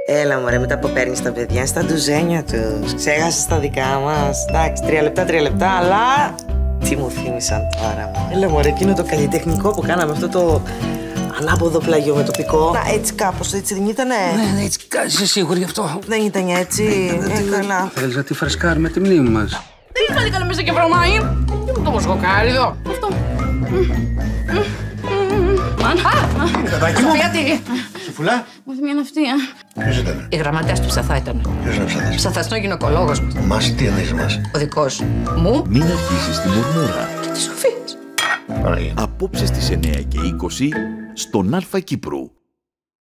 Έλα μωρέ, μετά που παίρνεις τα παιδιά στα ντουζένια τους. Ξέχασες τα δικά μας. Εντάξει, 3 λεπτά, αλλά... Τι μου θύμισαν τώρα, μωρέ. Έλα μωρέ, εκείνο το καλλιτεχνικό που κάναμε, αυτό το ανάποδο πλαγιό με τοπικό. Να, έτσι κάπως, έτσι δεν ήτανε? Ναι, έτσι, είσαι σίγουρη γι' αυτό? Δεν ήταν έτσι, καλά. Θέλεις να τη φρεσκάρουμε τη μνήμη μας. Δεν είσαι πάλι καλά μέσα και βρωμάει. Τι μου το μοσχοκάριδο. Αυτό. Κατάκι μου. Γιατί. Σουφουλά. Μου θυμίζει αυτή, Ποιος ήταν? Η γραμματέας του Ψαθά ήταν. Ποιος είναι ο Ψαθάς? Ψαθάς είναι ο γυναικολόγος μας. Μας, τι εννοείς μας? Ο δικός μου. Μην αρχίσεις τη μουρμούρα. Και τη Σοφίας. Παναγία. Απόψε στις 9:20 στον Αλφα Κύπρου.